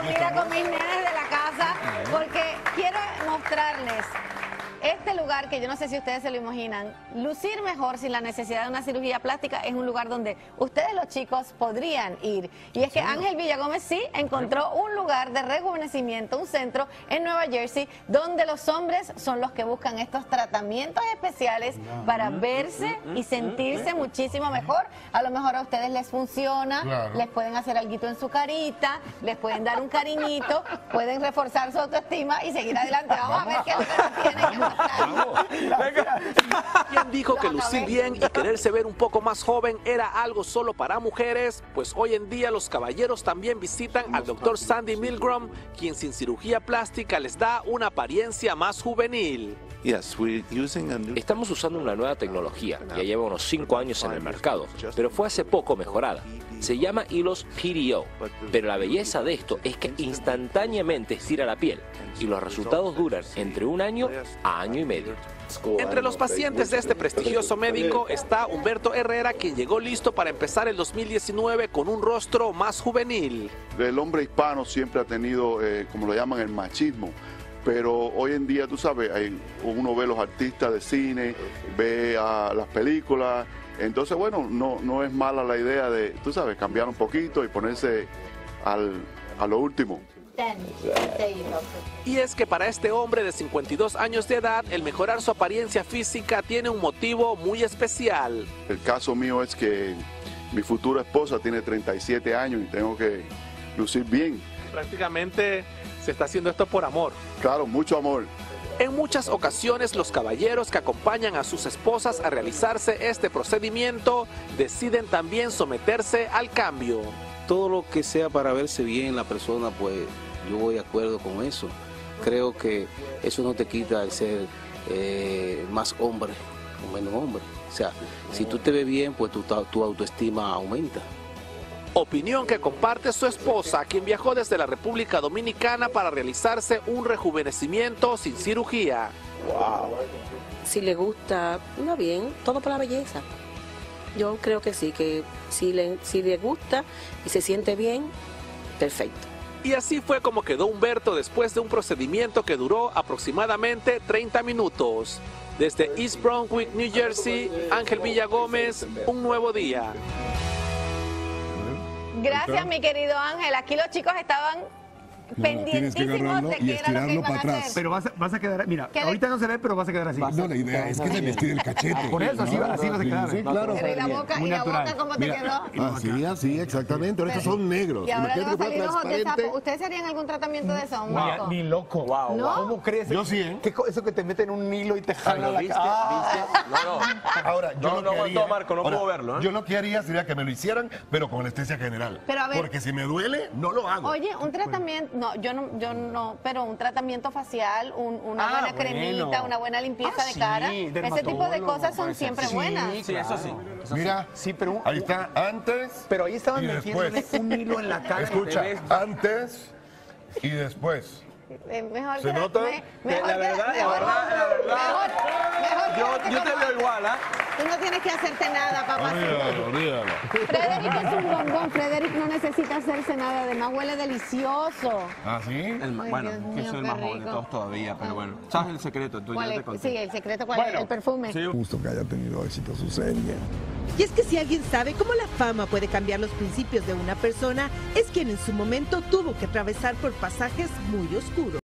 comida con mis nenes de la casa, porque quiero mostrarles este lugar que yo no sé si ustedes se lo imaginan. Lucir mejor sin la necesidad de una cirugía plástica es un lugar donde ustedes los chicos podrían ir. Y es que Ángel Villagómez sí encontró un lugar de rejuvenecimiento, un centro en Nueva Jersey, donde los hombres son los que buscan estos tratamientos especiales para verse y sentirse muchísimo mejor. A lo mejor a ustedes les funciona, les pueden hacer algo en su carita, les pueden dar un cariñito, pueden reforzar su autoestima y seguir adelante. Vamos a ver qué es lo que tienen. ¿Quién dijo que lucir bien y quererse ver un poco más joven era algo solo para mujeres? Pues hoy en día los caballeros también visitan al Dr. Sandy Milgram, quien sin cirugía plástica les da una apariencia más juvenil. Estamos usando una nueva tecnología, ya lleva unos 5 años en el mercado, pero fue hace poco mejorada. Se llama hilos PDO, pero la belleza de esto es que instantáneamente estira la piel y los resultados duran entre 1 año a 1 año y medio. Entre los pacientes de este prestigioso médico está Humberto Herrera, quien llegó listo para empezar el 2019 con un rostro más juvenil. El hombre hispano siempre ha tenido, como lo llaman, el machismo. Pero hoy en día, tú sabes, uno ve los artistas de cine, ve a las películas. Entonces, bueno, no es mala la idea de, tú sabes, cambiar un poquito y ponerse a lo último. Y es que para este hombre de 52 años de edad, el mejorar su apariencia física tiene un motivo muy especial. El caso mío es que mi futura esposa tiene 37 años y tengo que lucir bien. Prácticamente se está haciendo esto por amor. Claro, mucho amor. En muchas ocasiones los caballeros que acompañan a sus esposas a realizarse este procedimiento deciden también someterse al cambio. Todo lo que sea para verse bien la persona, pues yo voy de acuerdo con eso. Creo que eso no te quita el ser más hombre o menos hombre. O sea, si tú te ves bien, pues tu autoestima aumenta. Opinión que comparte su esposa, quien viajó desde la República Dominicana para realizarse un rejuvenecimiento sin cirugía. Wow. Si le gusta, no bien, todo por la belleza. Yo creo que sí, que si le gusta y se siente bien, perfecto. Y así fue como quedó Humberto después de un procedimiento que duró aproximadamente 30 minutos. Desde East Brunswick, New Jersey, Ángel Villagómez, Un Nuevo Día. Gracias, mi querido Ángel. Aquí los chicos estaban pendientísimos de qué era lo que iban a hacer. Pero vas a quedar, mira, ahorita no se ve, pero vas a quedar así. No, la idea es que se me estire el cachete. Por eso, así vas a quedar. Sí, claro. Pero ¿y la boca cómo te quedó? Así, exactamente. Ahora estos son negros. Y ahora le va a salir ojos de sapo. Transparente. ¿Ustedes se harían algún tratamiento de eso? Ni loco. Wow. ¿No? ¿Cómo crees? Yo sí, ¿eh? Eso que te meten un hilo y te jalan la cara. Ahora, yo no aguantó, Marco, no puedo verlo. Yo lo que haría sería que me lo hicieran, pero con anestesia general. Pero a ver, porque si me duele, no lo hago. Oye, un tratamiento, yo no, pero un tratamiento facial, una buena cremita, una buena limpieza de cara, ese tipo de cosas son siempre buenas. Sí, eso sí. Mira, sí, pero ahí está antes. Pero ahí estaban y metiéndole después. un hilo en la cara. Escucha, antes y después. Mejor ¿Se nota? La verdad, yo te veo igual, ¿ah? Tú no tienes que hacerte nada, papá. Olvídalo. Frederick es un bombón. Frederick no necesita hacerse nada, además huele delicioso. ¿Ah, sí? Bueno, Dios que mío, soy el qué más joven de rico. todos todavía, pero bueno. ¿Sabes el secreto? Tú ya te conté. Sí, el secreto, ¿cuál es? El perfume. Sí. Justo que haya tenido éxito su serie. Y es que si alguien sabe cómo la fama puede cambiar los principios de una persona, es quien en su momento tuvo que atravesar por pasajes muy oscuros.